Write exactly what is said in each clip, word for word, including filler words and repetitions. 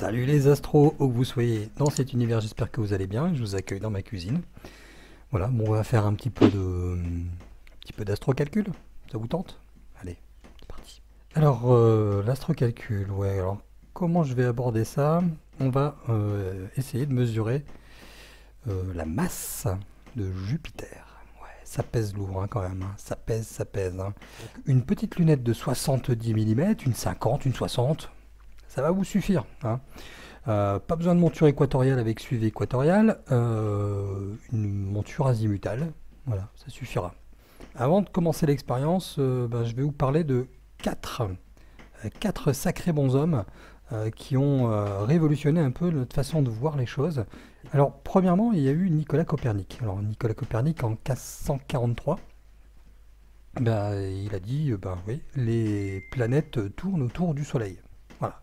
Salut les astros, où que vous soyez dans cet univers, j'espère que vous allez bien. Je vous accueille dans ma cuisine. Voilà, bon, on va faire un petit peu de, un petit peu d'astrocalcul. Ça vous tente? Allez, c'est parti. Alors, euh, l'astrocalcul, ouais. Alors, comment je vais aborder ça? On va euh, essayer de mesurer euh, la masse de Jupiter. Ouais, ça pèse lourd hein, quand même. Hein. Ça pèse, ça pèse. Hein. Une petite lunette de soixante-dix millimètres, une cinquante, une soixante. Ça va vous suffire. Hein. Euh, pas besoin de monture équatoriale avec suivi équatorial, euh, une monture azimutale, voilà, ça suffira. Avant de commencer l'expérience, euh, ben, je vais vous parler de quatre, euh, quatre sacrés bonshommes euh, qui ont euh, révolutionné un peu notre façon de voir les choses. Alors, premièrement, il y a eu Nicolas Copernic. Alors, Nicolas Copernic, en mille quatre cent quarante-trois, ben, il a dit, ben, oui, les planètes tournent autour du Soleil. Voilà.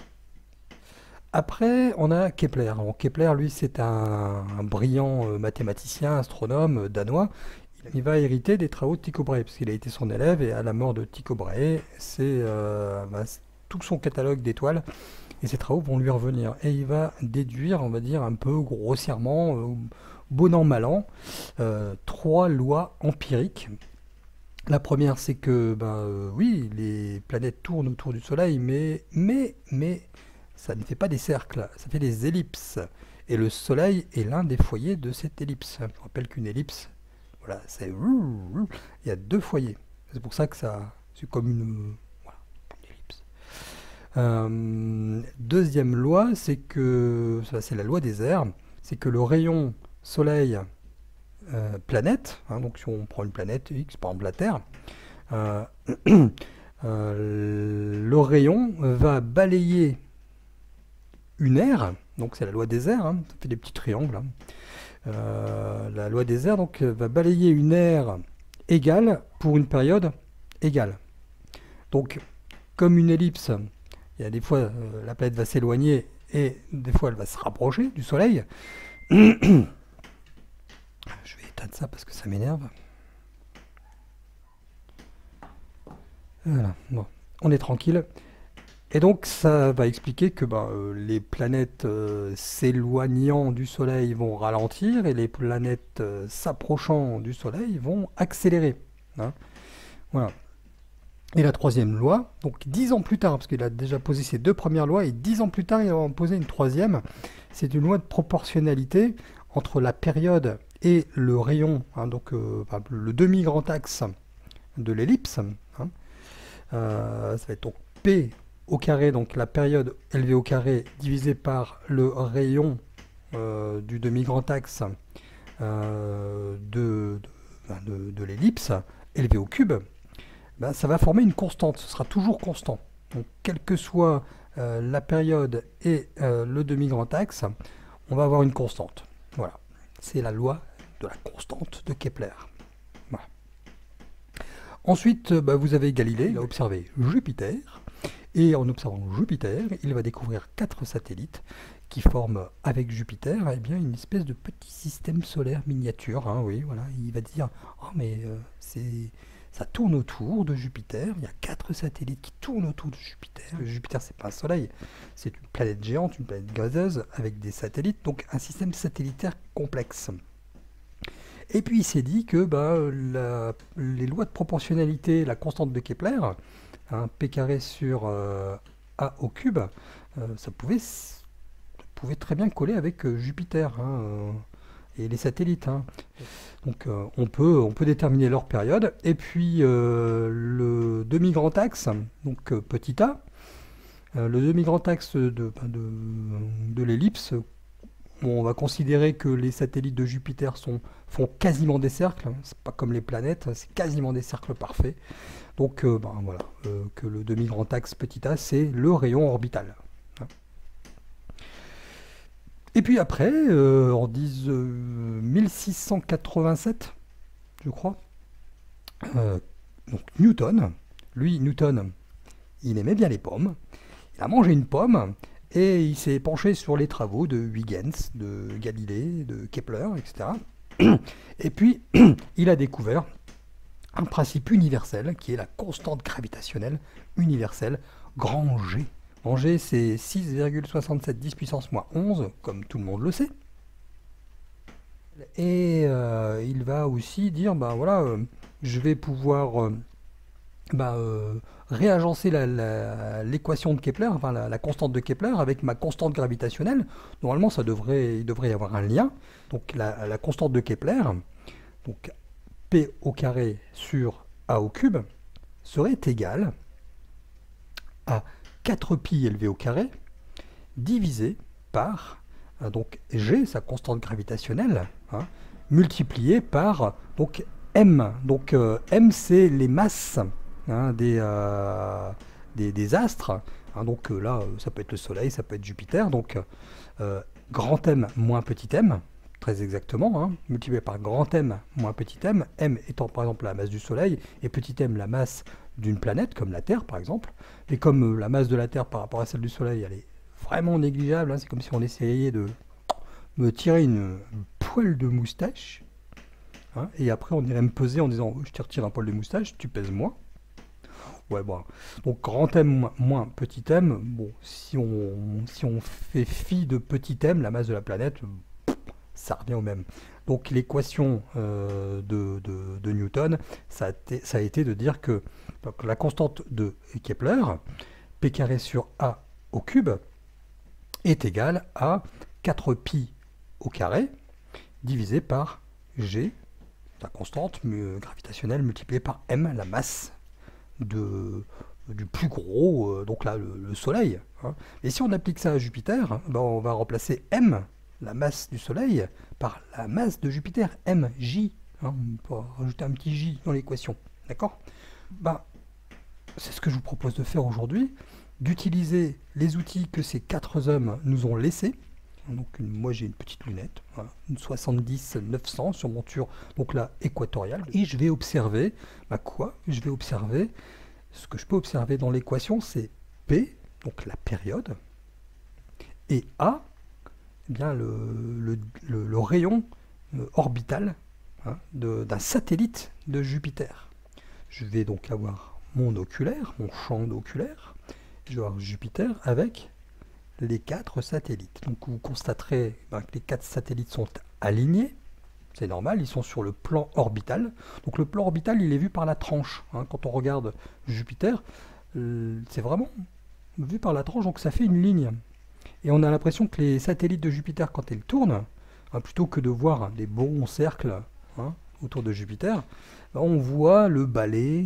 Après, on a Kepler. Alors, Kepler, lui, c'est un, un brillant euh, mathématicien, astronome euh, danois. Il, il va hériter des travaux de Tycho Brahe, parce qu'il a été son élève, et à la mort de Tycho Brahe, c'est euh, bah, tout son catalogue d'étoiles, et ses travaux vont lui revenir. Et il va déduire, on va dire, un peu grossièrement, euh, bon an, mal an, euh, trois lois empiriques. La première, c'est que, ben, euh, oui, les planètes tournent autour du Soleil, mais, mais, mais, ça ne fait pas des cercles, ça fait des ellipses. Et le Soleil est l'un des foyers de cette ellipse. Je rappelle qu'une ellipse, voilà, c'est il y a deux foyers. C'est pour ça que ça, c'est comme une, voilà, une ellipse. Euh, deuxième loi, c'est que, ça, c'est la loi des airs, c'est que le rayon Soleil euh, planète, hein, donc si on prend une planète X, par exemple la Terre, euh, euh, le rayon va balayer une aire, donc c'est la loi des airs, hein, ça fait des petits triangles. Hein. Euh, la loi des airs donc, va balayer une aire égale pour une période égale. Donc, comme une ellipse, il y a des fois euh, la planète va s'éloigner et des fois elle va se rapprocher du Soleil. Je vais éteindre ça parce que ça m'énerve. Voilà, bon, on est tranquille. Et donc ça va expliquer que bah, euh, les planètes euh, s'éloignant du Soleil vont ralentir et les planètes euh, s'approchant du Soleil vont accélérer. Hein. Voilà. Et la troisième loi, donc dix ans plus tard, parce qu'il a déjà posé ses deux premières lois, et dix ans plus tard il va en poser une troisième, c'est une loi de proportionnalité entre la période et le rayon, hein, donc euh, le demi-grand axe de l'ellipse. Hein. Euh, ça va être donc P au carré, donc la période élevée au carré divisée par le rayon euh, du demi-grand axe euh, de, de, de, de l'ellipse élevée au cube, ben, ça va former une constante, ce sera toujours constant. Donc quelle que soit euh, la période et euh, le demi-grand axe, on va avoir une constante. Voilà, c'est la loi de la constante de Kepler. Voilà. Ensuite, ben, vous avez Galilée, il a observé Jupiter. Et en observant Jupiter, il va découvrir quatre satellites qui forment avec Jupiter eh bien, une espèce de petit système solaire miniature. Hein, oui, voilà. Il va dire oh, mais euh, c'est, ça tourne autour de Jupiter. Il y a quatre satellites qui tournent autour de Jupiter. Jupiter, c'est pas un soleil, c'est une planète géante, une planète gazeuse avec des satellites, donc un système satellitaire complexe. Et puis il s'est dit que bah, la, les lois de proportionnalité, la constante de Kepler, hein, P carré sur euh, A au cube, euh, ça, pouvait, ça pouvait très bien coller avec euh, Jupiter hein, euh, et les satellites. Hein. Donc euh, on, peut, on peut déterminer leur période. Et puis euh, le demi-grand axe, donc euh, petit a, euh, le demi-grand axe de, de, de l'ellipse, on va considérer que les satellites de Jupiter sont, font quasiment des cercles, hein. C'est pas comme les planètes, c'est quasiment des cercles parfaits. Donc euh, ben, voilà, euh, que le demi-grand axe petit a, c'est le rayon orbital. Hein. Et puis après, euh, en dix, euh, mille six cent quatre-vingt-sept, je crois, euh, donc Newton, lui, Newton, il aimait bien les pommes, il a mangé une pomme, et il s'est penché sur les travaux de Huygens, de Galilée, de Kepler, et cetera. Et puis, il a découvert un principe universel qui est la constante gravitationnelle universelle, grand G. En G, c'est six virgule soixante-sept dix puissance moins onze, comme tout le monde le sait. Et euh, il va aussi dire, bah voilà, euh, je vais pouvoir euh, bah, euh, réagencer la- la- l'équation de Kepler, enfin la, la constante de Kepler avec ma constante gravitationnelle. Normalement, ça devrait, il devrait y avoir un lien. Donc la, la constante de Kepler, donc P au carré sur A au cube, serait égale à quatre pi élevé au carré divisé par euh, donc G, sa constante gravitationnelle, hein, multiplié par donc M. Donc euh, M, c'est les masses hein, des, euh, des, des astres. Hein, donc euh, là, ça peut être le Soleil, ça peut être Jupiter. Donc euh, grand M moins petit m, très exactement, hein, multiplié par grand M moins petit m, m étant par exemple la masse du Soleil et petit m la masse d'une planète, comme la Terre par exemple. Et comme euh, la masse de la Terre par rapport à celle du Soleil, elle est vraiment négligeable, hein, c'est comme si on essayait de me tirer une poêle de moustache, hein, et après on irait me peser en disant je te retire un poil de moustache, tu pèses moins. Ouais, bon. Donc grand M moins, moins petit m, bon, si on, si on fait fi de petit m, la masse de la planète, ça revient au même. Donc l'équation euh, de, de, de Newton, ça a, été, ça a été de dire que donc, la constante de Kepler, p carré sur a au cube, est égale à quatre pi au carré divisé par g, la constante gravitationnelle multipliée par m, la masse de, du plus gros, euh, donc là le, le Soleil. Hein. Et si on applique ça à Jupiter, ben on va remplacer m, la masse du Soleil, par la masse de Jupiter, mj. Hein, on peut rajouter un petit j dans l'équation. D'accord? Ben, c'est ce que je vous propose de faire aujourd'hui, d'utiliser les outils que ces quatre hommes nous ont laissés. Donc une, moi j'ai une petite lunette, voilà, une soixante-dix neuf cents sur monture, donc là équatoriale, et je vais observer, bah quoi? Je vais observer, ce que je peux observer dans l'équation, c'est P, donc la période, et A, eh bien le, le, le, le rayon euh, orbital hein, d'un satellite de Jupiter. Je vais donc avoir mon oculaire, mon champ d'oculaire, je vais avoir Jupiter avec les quatre satellites. Donc vous constaterez ben, que les quatre satellites sont alignés, c'est normal, ils sont sur le plan orbital. Donc le plan orbital, il est vu par la tranche. Hein. Quand on regarde Jupiter, euh, c'est vraiment vu par la tranche, donc ça fait une ligne. Et on a l'impression que les satellites de Jupiter, quand elles tournent, hein, plutôt que de voir des bons cercles hein, autour de Jupiter, ben, on voit le balai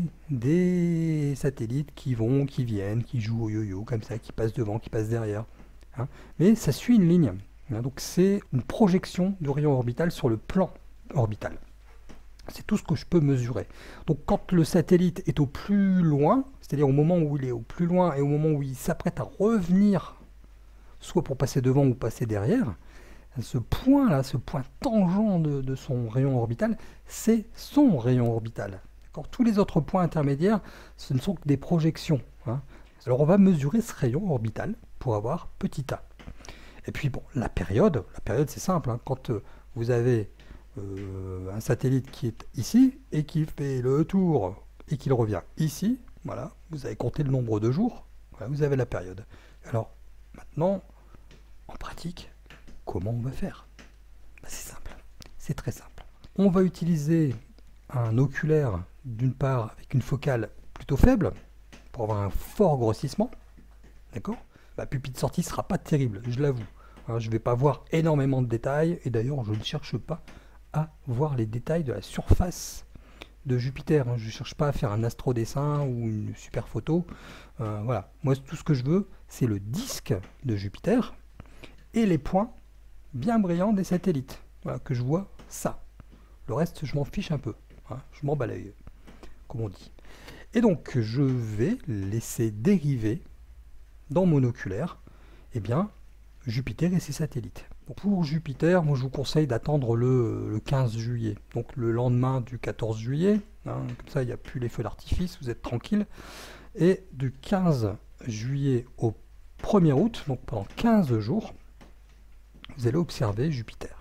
des satellites qui vont, qui viennent, qui jouent au yo-yo, comme ça, qui passent devant, qui passent derrière. Hein. Mais ça suit une ligne. Hein, donc c'est une projection du rayon orbital sur le plan orbital. C'est tout ce que je peux mesurer. Donc quand le satellite est au plus loin, c'est-à-dire au moment où il est au plus loin et au moment où il s'apprête à revenir, soit pour passer devant ou passer derrière, ce point-là, ce point tangent de, de son rayon orbital, c'est son rayon orbital. Tous les autres points intermédiaires, ce ne sont que des projections. Hein. Alors on va mesurer ce rayon orbital pour avoir petit a. Et puis bon, la période, la période c'est simple, hein, quand euh, vous avez euh, un satellite qui est ici et qui fait le tour et qu'il revient ici, voilà, vous avez compté le nombre de jours, voilà, vous avez la période. Alors maintenant, en pratique, comment on va faire? Ben, c'est simple, c'est très simple. On va utiliser un oculaire d'une part avec une focale plutôt faible pour avoir un fort grossissement, d'accord? La pupille de sortie ne sera pas terrible, je l'avoue. Hein, je ne vais pas voir énormément de détails, et d'ailleurs je ne cherche pas à voir les détails de la surface de Jupiter. Hein. Je ne cherche pas à faire un astrodessin ou une super photo. Euh, voilà, moi tout ce que je veux, c'est le disque de Jupiter et les points bien brillants des satellites. Voilà, que je vois ça. Le reste, je m'en fiche un peu. Hein, je m'en bats l'œil, comme on dit. Et donc, je vais laisser dériver dans mon oculaire, eh bien, Jupiter et ses satellites. Donc pour Jupiter, moi je vous conseille d'attendre le, le quinze juillet, donc le lendemain du quatorze juillet, hein, comme ça il n'y a plus les feux d'artifice, vous êtes tranquille. Et du quinze juillet au premier août, donc pendant quinze jours, vous allez observer Jupiter.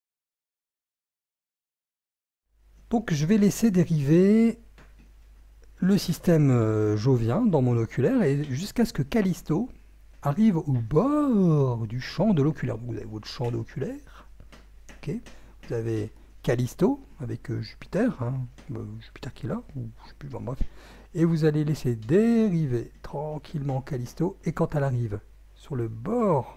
Donc je vais laisser dériver le système euh, jovien dans mon oculaire et jusqu'à ce que Callisto arrive au bord du champ de l'oculaire. Vous avez votre champ d'oculaire, ok. Vous avez Callisto avec euh, Jupiter, hein, euh, Jupiter qui est là, ou je sais plus, bon, bref. Et vous allez laisser dériver tranquillement Callisto, et quand elle arrive sur le bord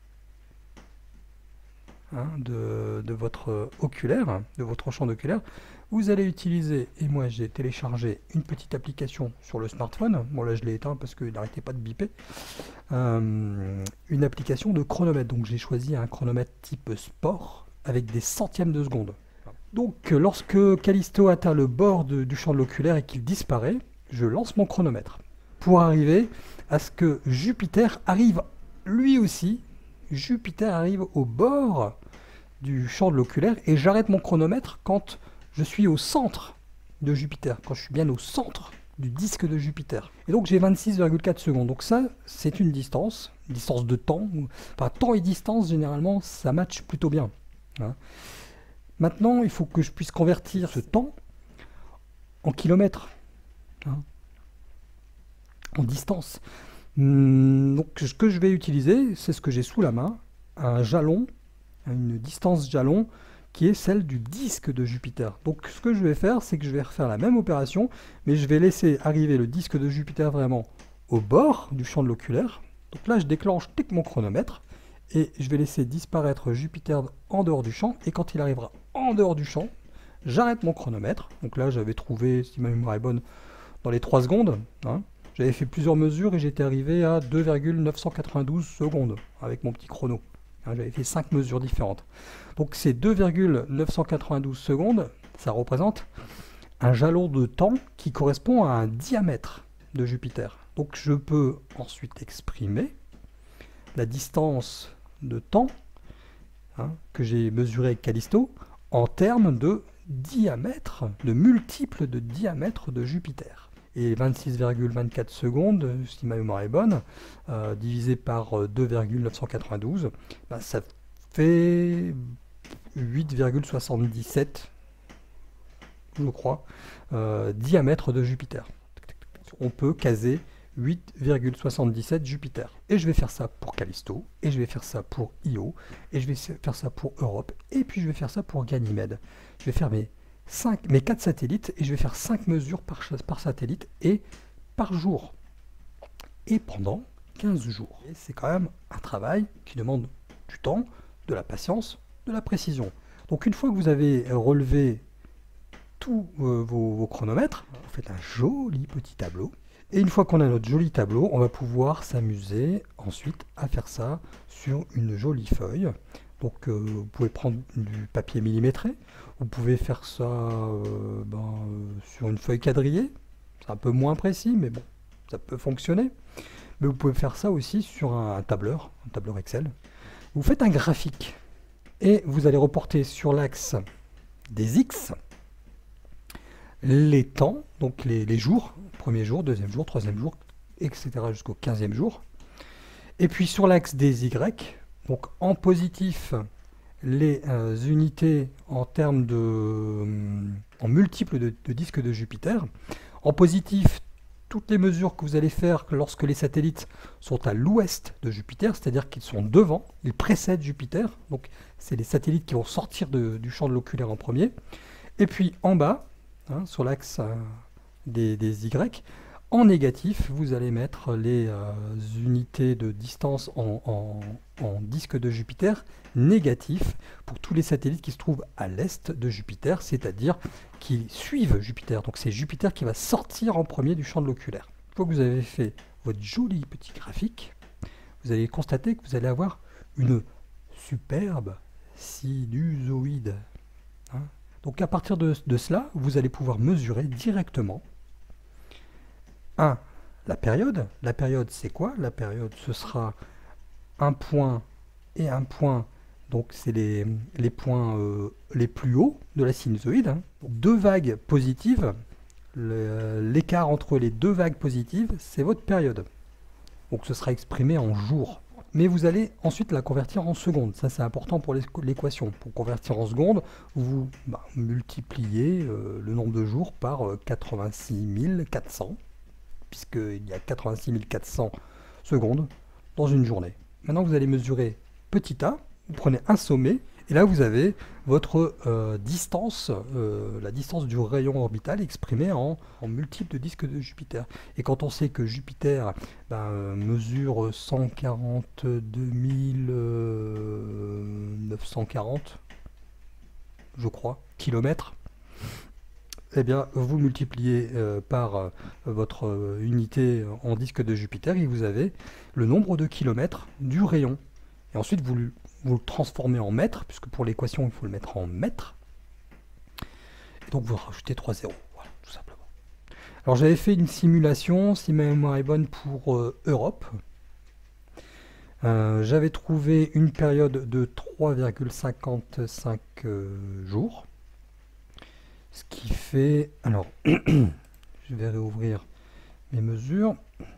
hein, de, de votre oculaire, de votre champ d'oculaire, vous allez utiliser, et moi j'ai téléchargé une petite application sur le smartphone, bon là je l'ai éteint parce qu'il n'arrêtait pas de biper, euh, une application de chronomètre, donc j'ai choisi un chronomètre type sport avec des centièmes de seconde. Donc lorsque Callisto atteint le bord de, du champ de l'oculaire et qu'il disparaît, je lance mon chronomètre pour arriver à ce que Jupiter arrive lui aussi, Jupiter arrive au bord du champ de l'oculaire et j'arrête mon chronomètre quand je suis au centre de Jupiter, quand je suis bien au centre du disque de Jupiter. Et donc j'ai vingt-six virgule quatre secondes. Donc ça, c'est une distance, une distance de temps. Enfin, temps et distance, généralement, ça matche plutôt bien. Hein. Maintenant, il faut que je puisse convertir ce temps en kilomètres, hein, en distance. Hum, donc ce que je vais utiliser, c'est ce que j'ai sous la main, un jalon, une distance jalon, qui est celle du disque de Jupiter. Donc ce que je vais faire, c'est que je vais refaire la même opération, mais je vais laisser arriver le disque de Jupiter vraiment au bord du champ de l'oculaire. Donc là, je déclenche tic mon chronomètre, et je vais laisser disparaître Jupiter en dehors du champ, et quand il arrivera en dehors du champ, j'arrête mon chronomètre. Donc là, j'avais trouvé, si ma mémoire est bonne, dans les trois secondes. Hein. J'avais fait plusieurs mesures et j'étais arrivé à deux virgule neuf cent quatre-vingt-douze secondes avec mon petit chrono. Hein, j'avais fait cinq mesures différentes. Donc ces deux virgule neuf cent quatre-vingt-douze secondes, ça représente un jalon de temps qui correspond à un diamètre de Jupiter. Donc je peux ensuite exprimer la distance de temps hein, que j'ai mesuré avec Callisto en termes de diamètre, de multiples de diamètre de Jupiter. Et vingt-six virgule vingt-quatre secondes, si ma mémoire est bonne, euh, divisé par deux virgule neuf cent quatre-vingt-douze, ben, ça fait huit virgule soixante-dix-sept, je crois, euh, diamètre de Jupiter. On peut caser huit virgule soixante-dix-sept Jupiter. Et je vais faire ça pour Callisto, et je vais faire ça pour Io, et je vais faire ça pour Europe, et puis je vais faire ça pour Ganymède. Je vais faire mes cinq, mes quatre satellites, et je vais faire cinq mesures par, par satellite, et par jour. Et pendant quinze jours. C'est quand même un travail qui demande du temps, de la patience, de la précision. Donc une fois que vous avez relevé tous euh, vos, vos chronomètres, vous faites un joli petit tableau. Et une fois qu'on a notre joli tableau, on va pouvoir s'amuser ensuite à faire ça sur une jolie feuille. Donc euh, vous pouvez prendre du papier millimétré, vous pouvez faire ça euh, ben, euh, sur une feuille quadrillée, c'est un peu moins précis, mais bon, ça peut fonctionner. Mais vous pouvez faire ça aussi sur un, un tableur, un tableur Excel. Vous faites un graphique et vous allez reporter sur l'axe des X les temps, donc les, les jours, premier jour, deuxième jour, troisième jour, et cetera jusqu'au quinzième jour. Et puis sur l'axe des Y, donc en positif, les euh, unités en termes de, euh, en multiples de, de disques de Jupiter. En positif, toutes les mesures que vous allez faire lorsque les satellites sont à l'ouest de Jupiter, c'est-à-dire qu'ils sont devant, ils précèdent Jupiter. Donc c'est les satellites qui vont sortir de, du champ de l'oculaire en premier. Et puis en bas, hein, sur l'axe euh, des, des Y, en négatif, vous allez mettre les euh, unités de distance en, en, en disque de Jupiter négatif pour tous les satellites qui se trouvent à l'est de Jupiter, c'est-à-dire qui suivent Jupiter. Donc c'est Jupiter qui va sortir en premier du champ de l'oculaire. Une fois que vous avez fait votre joli petit graphique, vous allez constater que vous allez avoir une superbe sinusoïde. Hein. Donc à partir de, de cela, vous allez pouvoir mesurer directement un. La période. La période, c'est quoi? La période, ce sera un point et un point. Donc, c'est les, les points euh, les plus hauts de la sinusoïde. Hein. Deux vagues positives. L'écart entre les deux vagues positives, c'est votre période. Donc, ce sera exprimé en jours. mais vous allez ensuite la convertir en secondes. Ça, c'est important pour l'équation. Pour convertir en secondes, vous bah, multipliez euh, le nombre de jours par euh, quatre-vingt-six mille quatre cents, puisqu'il y a quatre-vingt-six mille quatre cents secondes dans une journée. Maintenant, vous allez mesurer petit a, vous prenez un sommet, et là, vous avez votre euh, distance, euh, la distance du rayon orbital exprimée en, en multiples de disques de Jupiter. Et quand on sait que Jupiter ben, euh, mesure cent quarante-deux mille neuf cent quarante, je crois, kilomètres, eh bien, vous multipliez euh, par euh, votre euh, unité en disque de Jupiter et vous avez le nombre de kilomètres du rayon. Et ensuite, vous, vous le transformez en mètres, puisque pour l'équation, il faut le mettre en mètres. Et donc, vous rajoutez trois zéros, voilà, tout simplement. Alors, j'avais fait une simulation, si ma mémoire est bonne, pour euh, Europe. Euh, j'avais trouvé une période de trois virgule cinquante-cinq euh, jours. Ce qui fait... Alors, je vais réouvrir mes mesures.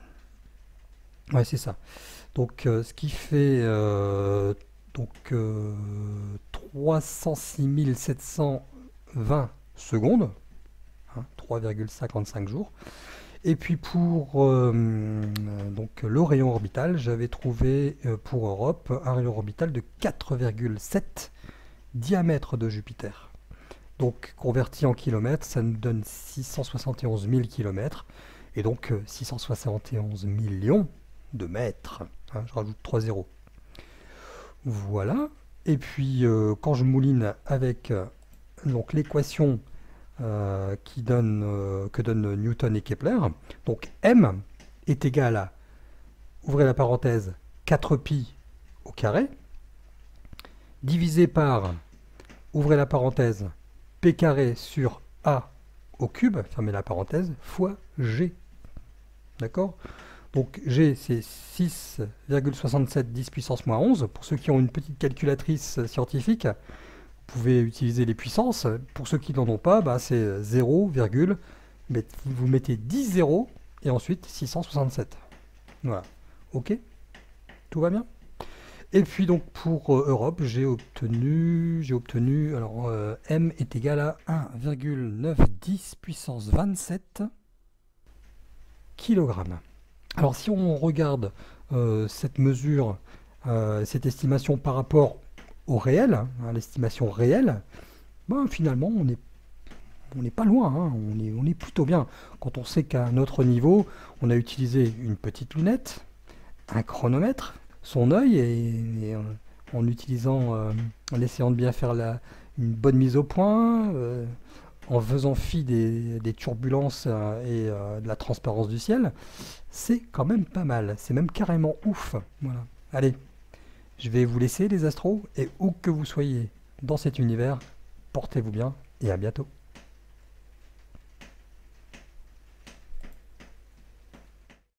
Ouais, c'est ça. Donc, euh, ce qui fait euh, donc, euh, trois cent six mille sept cent vingt secondes, hein, trois virgule cinquante-cinq jours. Et puis pour euh, donc, le rayon orbital, j'avais trouvé euh, pour Europe un rayon orbital de quatre virgule sept diamètre de Jupiter. Donc, converti en kilomètres, ça nous donne six cent soixante et onze mille kilomètres, et donc euh, six cent soixante et onze millions de mètres. Hein, je rajoute trois zéros. Voilà. Et puis, euh, quand je mouline avec euh, donc l'équation euh, qui donne euh, que donnent Newton et Kepler, donc M est égal à, ouvrez la parenthèse, quatre pi au carré, divisé par, ouvrez la parenthèse, P carré sur A au cube, fermez la parenthèse, fois G. D'accord? Donc G, c'est six virgule soixante-sept dix puissance moins onze. Pour ceux qui ont une petite calculatrice scientifique, vous pouvez utiliser les puissances. Pour ceux qui n'en ont pas, bah, c'est zéro, vous mettez dix zéros et ensuite six cent soixante-sept. Voilà. OK? Tout va bien? Et puis donc pour euh, Europe, j'ai obtenu, j'ai obtenu, alors euh, M est égal à un virgule neuf dix puissance vingt-sept kilogrammes. Alors si on regarde euh, cette mesure, euh, cette estimation par rapport au réel, hein, l'estimation réelle, ben, finalement on est on n'est pas loin, hein, on, est, on est plutôt bien. Quand on sait qu'à un autre niveau, on a utilisé une petite lunette, un chronomètre, son œil, et, et en, en utilisant, euh, en essayant de bien faire la, une bonne mise au point, euh, en faisant fi des, des turbulences euh, et euh, de la transparence du ciel, c'est quand même pas mal. C'est même carrément ouf. Voilà. Allez, je vais vous laisser les astros, et où que vous soyez dans cet univers, portez-vous bien et à bientôt.